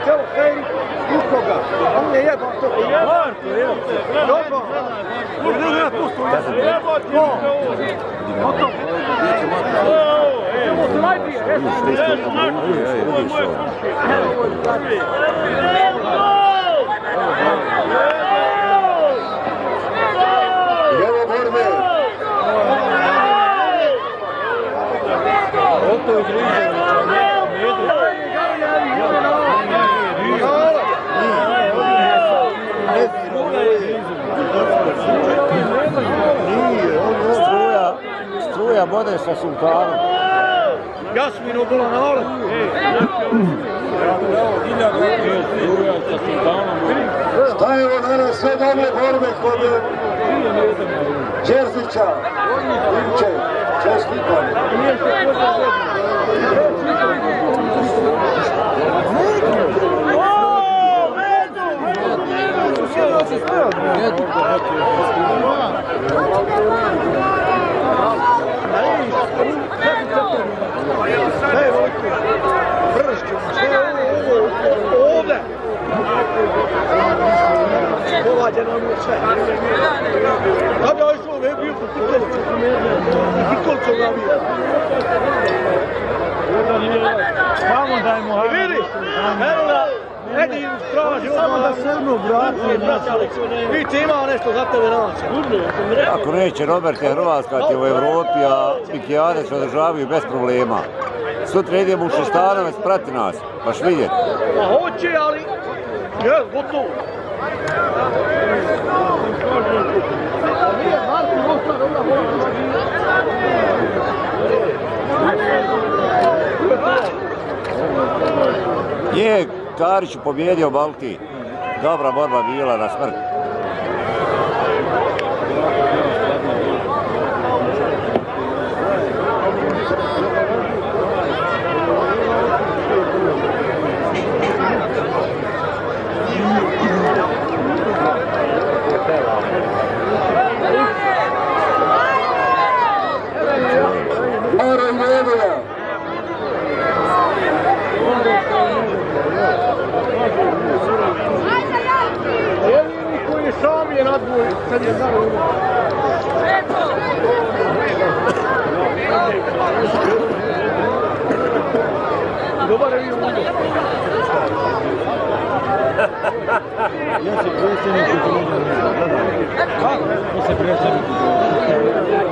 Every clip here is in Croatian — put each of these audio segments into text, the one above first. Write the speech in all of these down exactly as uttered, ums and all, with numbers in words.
celo fejri ukoga. On je jebao to. Marko, jebao. Jebao. Ne, ne, pusto. Jebao ti ovo. Oto. Ovo se najbije. Ovo je moje kuće. Evo borbe. Oto iz Riževića. Struja, struja bode sa sultanom. Jasmino bila na olet. Šta je ovo danas sve dobre borbe kod Đerzića? Inče, čestitam. Ovdje! Povađeno je sve. Da bi ovaj što je bio po Pikolcu. Pikolcu ga bio. Samo daj mu hajde. Vidi! Evo ga! Edi straži od Samo da se jednu vrati. Vidite, imao nešto za tebe naći. Ako neće Roberte, Hrvatska ti u Evropi, a Pikijade se održavaju bez problema. Sutra idemo u Šestanovec, prati nas, baš vidjeti. Pa hoće, ali... Je, gotovo. Je, Karić pobjedio Balti. Dobra borba bila na smrt. Sam je nadvoj, sad je znao ovo. Dobar je bio ugo. Ja se predsjednik u drugu. Ja se predsjednik u drugu.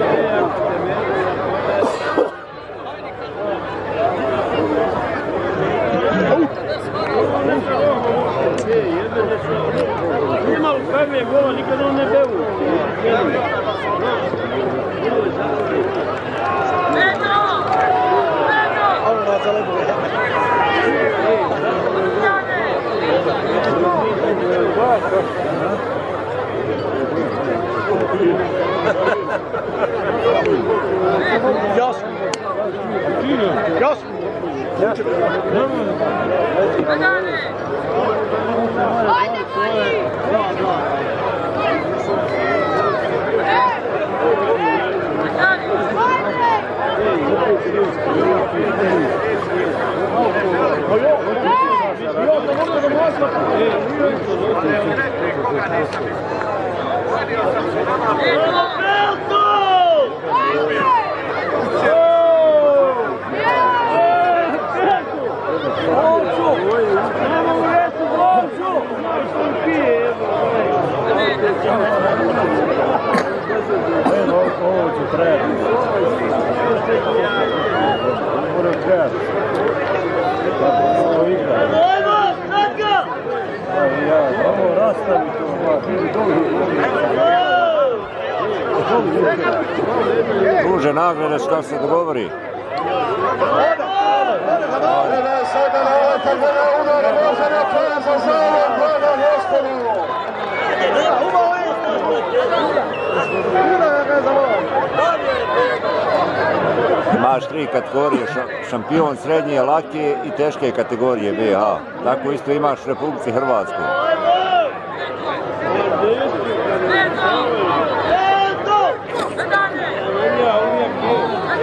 Ima u prve gola, nikad on ne bevu. Pedro! Pedro! Ovo na telebu. Jasno. Jasno. Ajde, Mari! Ovo će trebati. Mora trebati. Ovo igra. Ovo rastavi to. Druže nagrade što se dogovori. Sada na ovaj trgovina udara može na kraja za zavom Vlada Gospodinu. Imaš tri kategorije, šampion srednje, lake i teške kategorije B H. Tako isto imaš u Republici Hrvatskoj.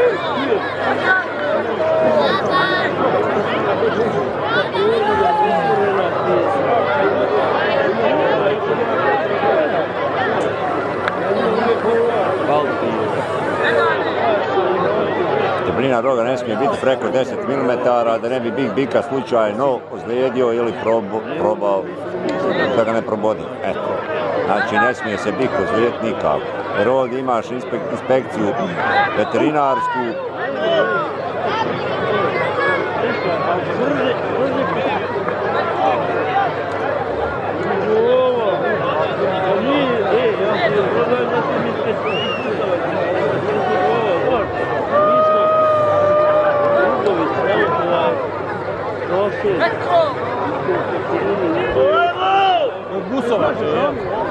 Thank you. smije biti preko deset milimetara, da ne bi Big Bika slučajno ozlijedio ili probao da ga ne probodi. Eto. Znači, ne smije se Bik ozlijediti nikako. Jer ovdje imaš inspekciju veterinarsku. Od Busovača, ja?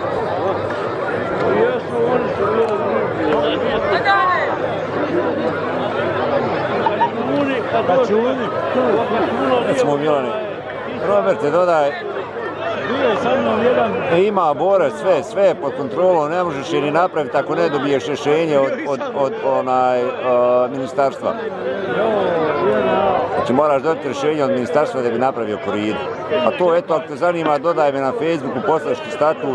Jesu, oni su bili. Kačuni. Recimo Milane, Roberte, dodaj. Bio je sa mnom jedan... E, ima borac, sve, sve je pod kontrolom, ne možeš je ni napraviti ako ne dobiješ rješenje od, od, od onaj, uh, ministarstva. Znači moraš dobiti rješenje od ministarstva da bi napravio koridu. A to, eto, ako te zanima, dodaj me na Facebooku, poslaški statut,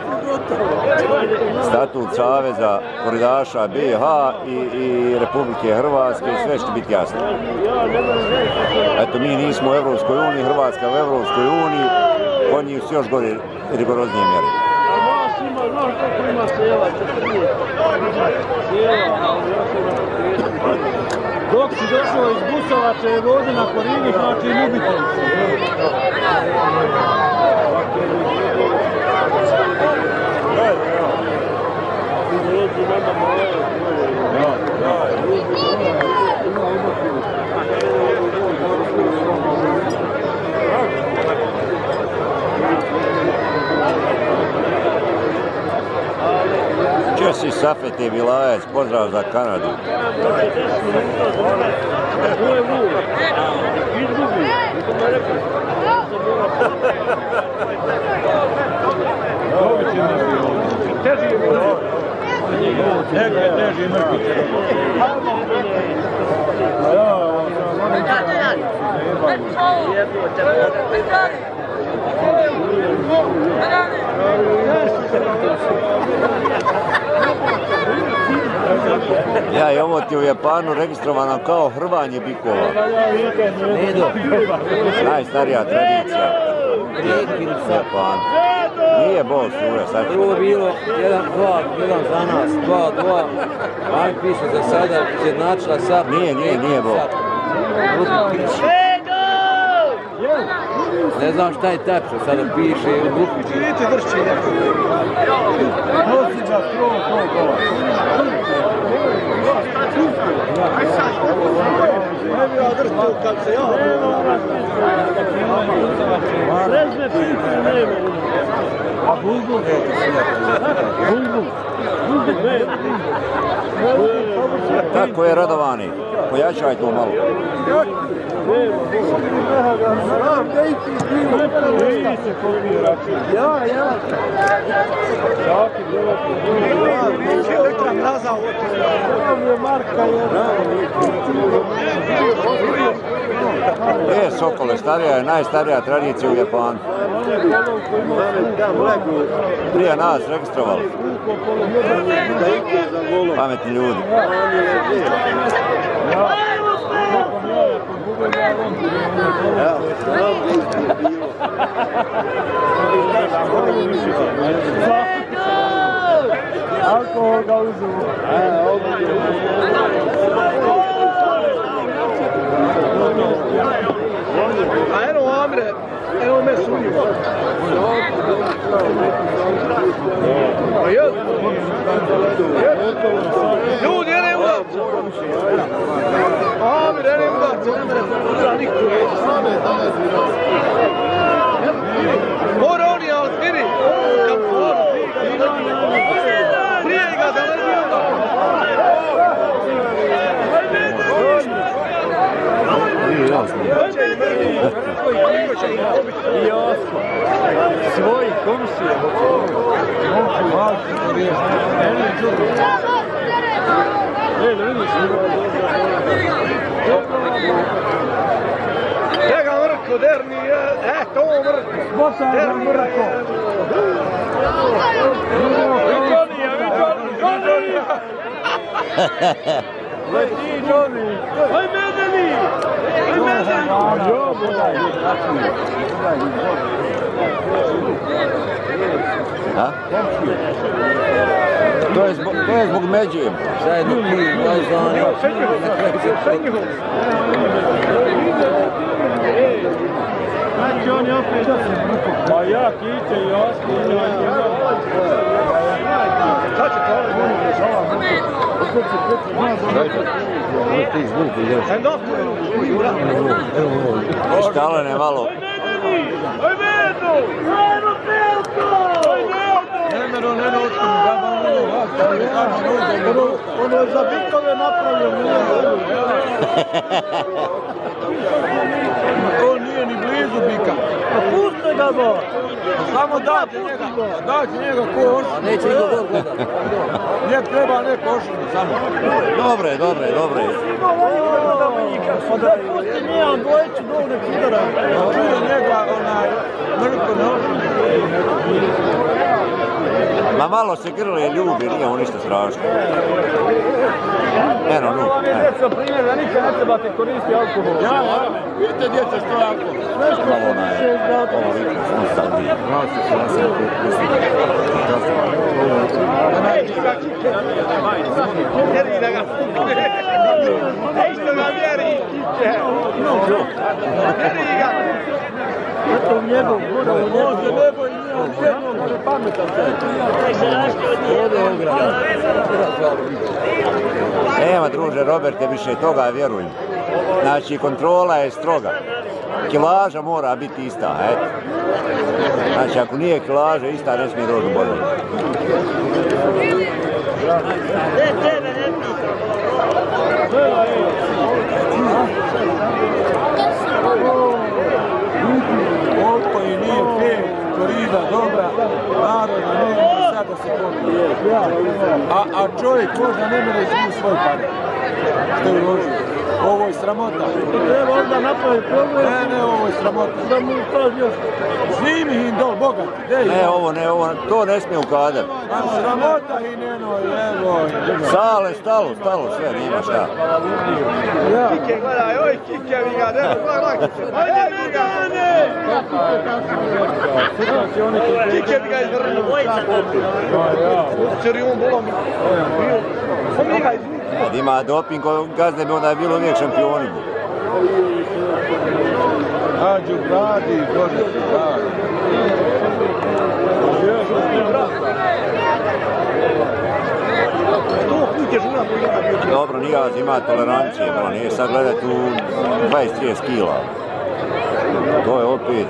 statut Saveza koridaša B i H i, i Republike Hrvatske i sve će biti jasno. Eto, mi nismo u Evropskoj uniji, Hrvatska u Evropskoj uniji, kod njih su još gori rigoroznije mjere. Znaš koliko ima sela, četrnaest sela, dok si došao iz Busovača i ovdje na Korini, znači ljubitelj se. Jesse Safete Vilajac, pozdrav za Kanadu. Ja, i ovo ti u Japanu registrovano kao hrvanje bikova. Najstarija tradicija u Japanu. Nije bol struja, sad ću. Prvo bilo jedan dva, jedan za nas, dva dva. Aj piše za sada, izjednačila sad. Nije, nije, nije bol. Ne znam šta je tačno, sada piše u grupi. Vidite dršći neko. Nosi ga skrovo, skrovo, skrovo. Ne bi ja dršću kad se ja... Srežne piće nema. A bulbul? Bulbul. Bulbul nema. Kako je, Radovani? Pojačaj to malo. Ja, ja. Biće elektra mraza ovo. Marka je. E, Sokole, starija je najstarija tradicija u Japanu. Prije nas registrovali. Pametni ljudi. Alkohol ga uzuvu. A eno Amire, eno me sunju. Ljudi, ene udac. Amire, ene udac, ne mene podra niko neće. Mora oni, ali vidi, kad povodu prije ga da ne bi onda. I osmo. Svoji komšije. Momci, malci, poriješni. Eno je čudo. E, da vidiš. Čega Mrko, derni, e, to Mrko. Bosa je Mrko. Vikonija, Vikonija, Vikonija. Leti Johnny! Aj medeni! Aj medeni! Jo, bodaj, A? To je zbog, to je zbog međe. Zajedno ti, daj zvani. Znači on je opet... Pa ja, Kiće i Oski, Šta će to? Ti izvuku, ideš. Štalen je malo. Aj medu! Ajmo Pelko! Aj medu! Nemero, ne noćku, da Ono je za bikove napravljeno. to nije ni blizu bika. Pa pusti ga go! Samo dađe njega, dađe njega ko ošinu. A neće niko gol gledat. Njeg treba neko ošinu samo. Dobre, dobre, dobre. Pa da pusti nijedan dvojeću gol nek udara. Čuje njega onaj mrtko na ošinu. Ma malo se grli ljubi, nije on ništa strašno. Eno, nu. Ovo vam je djeco primjer da nikad ne trebate koristiti alkohol. Ja, ja, vidite djeca što je alkohol. Malo onaj, ovo vidim, on sad di. Vjeri da ga pukne. Isto ga vjeri. Vjeri ga. Eto u njegov, gura u njegov. Može nebo i njegov, jedno može pametan. Nema, druže Roberte, više toga vjerujem. Znači, kontrola je stroga. Kilaža mora biti ista, eto. Znači, ako nije kilaža ista, ne smije doći do borbe. Ovo i nije pet, korida dobra, naroda ne može sad da se popije. A, a čovjek možda ne mere izviju svoj pare. Što je uložio. Ovo je sramota. Treba onda napraviti problem. Ne, ne, ovo je sramota. Da mu kaži još. Snimi im dol, bogat. Ne, ovo ne, ovo, to ne smije ukadati. A sramota i neno, evo. Sale, stalo, stalo, sve, nema šta. Kike, gledaj, oj, Kike mi ga, evo, gledaj, Kike. Ajde, Megane! Kike mi ga izvrnuo. Čeri on bolom. Ko mi ga izvrnuo? Kad ima doping, gazde bi onda je bilo uvijek šampioni. Ađu, radi, Bože, radi. Dobro, Nijaz ima tolerancije, bro, nije sad gledati u dvadeset trideset kila. To je opet...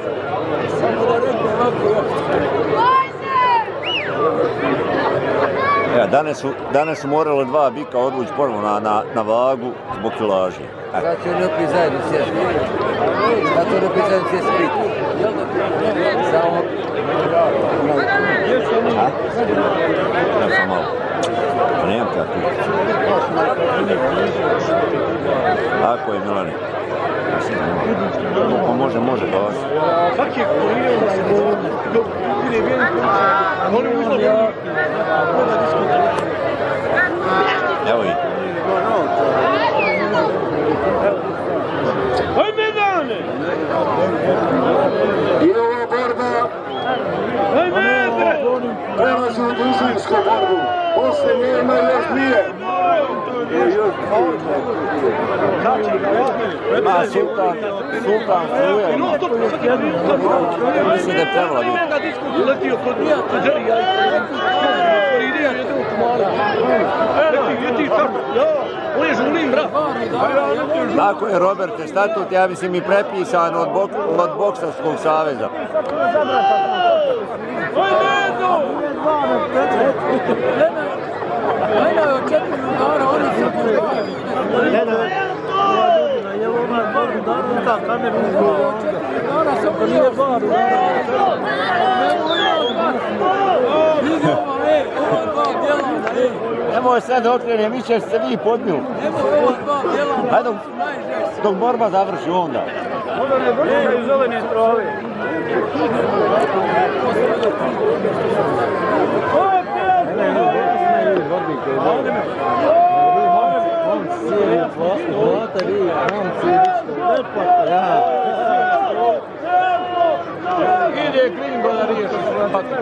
Ja, danas, su, danas su morali dva bika odvući ponovno na, na, na vagu zbog kilaži. Sad će oni opet zajedno sjesti. Sad će oni opet zajedno sjesti. Samo... A? Ja sam malo. Pa nemam te ja tu. Tako je, Milane. Pa može, može da vas. Svaki je korio da se dok ide vijen konca, oni uzlo ja. Evo i. Aj Medane! I ova borba Aj Medre! prelazi u dužinsku borbu. Posle nje ima još dvije. Ma, Sultan, Sultan struje. Mislim da je trebala biti. Letio kod nija, kod Jerija. Idija je to kumala. Leti, leti, čarno. Ja, on je žulim, brat. Tako je, Roberte, statut, ja mislim, i prepisan od, bok, od Boksarskog saveza. Aj Medo! Ajde, od četiri udara, oni su prodavali. Ne, ne, je ovo onaj bar udara, ta kameru uzgledala. Od četiri udara, samo nije bar udara. Vidi ova, ej, ova dva bjelana, ej. Nemoj sad okrenje, mi će se vi podmiju. Nemoj ova dva bjelana, Hajde, su najžešći. dok borba završi onda. Onda ne vršaju zelene trove. serija Zlata vi, momci, lepo, ja. Ide Gringo da riješi Zlata.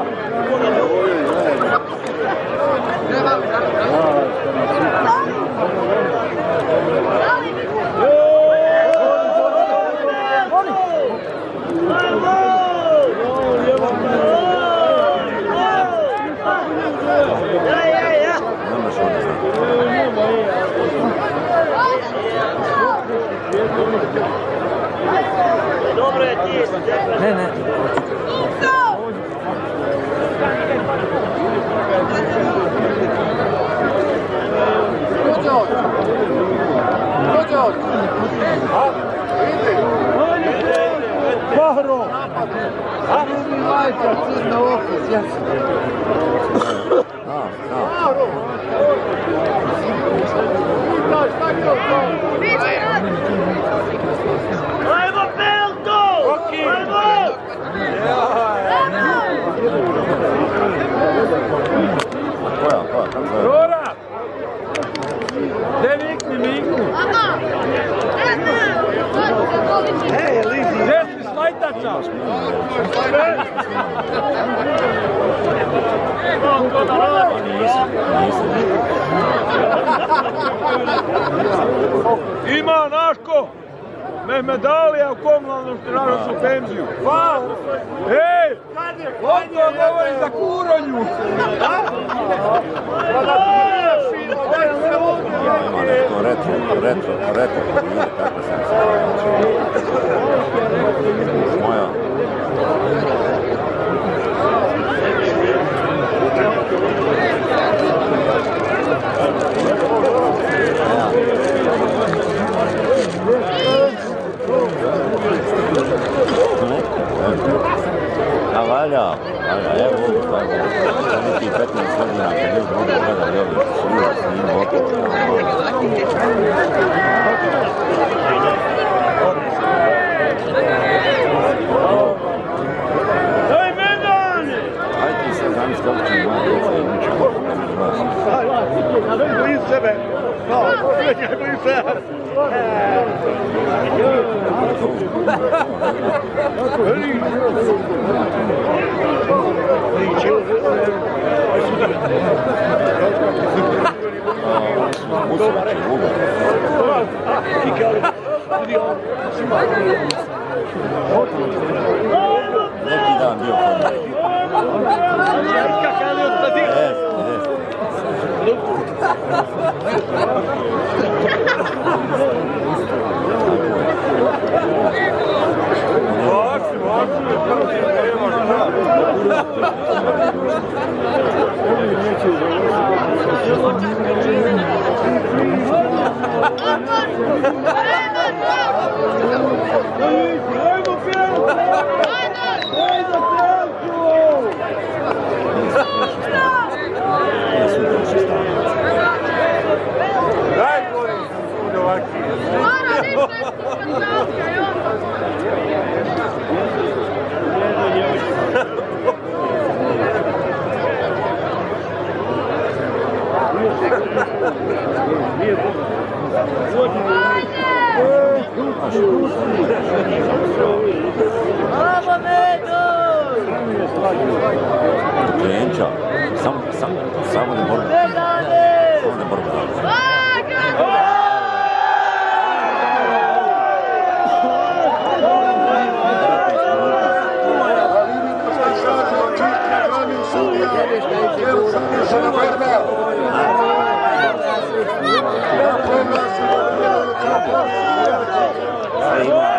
Ne, ne. Bahro! A mi majka, crno oko, sjeci. Ajmo, Pelto! Ajmo! Koja, koja, kako zove? Rora! Gde vikni Miku? Hej, Lizi! Gde si slajtača? Ima Naško! Mehmedalija u komunalnom stražu penziju. Faul! Ej! Ovo govori za kuronju! To retro, retro, retro, kako sam se. Moja. A valja, valja, evo ovo, za nekih petnaest godina, kad još budu gledali ovi sviđa s njim opet. Daj Medan! Ajde ti se zamisli kako će moja djeca i unuča, da mi glasi. Bojim sebe! Sve bojim sebe! Neki dan bio kod njih. Krenča, samo, samo, samo ne borba. Samo ne borba. Ima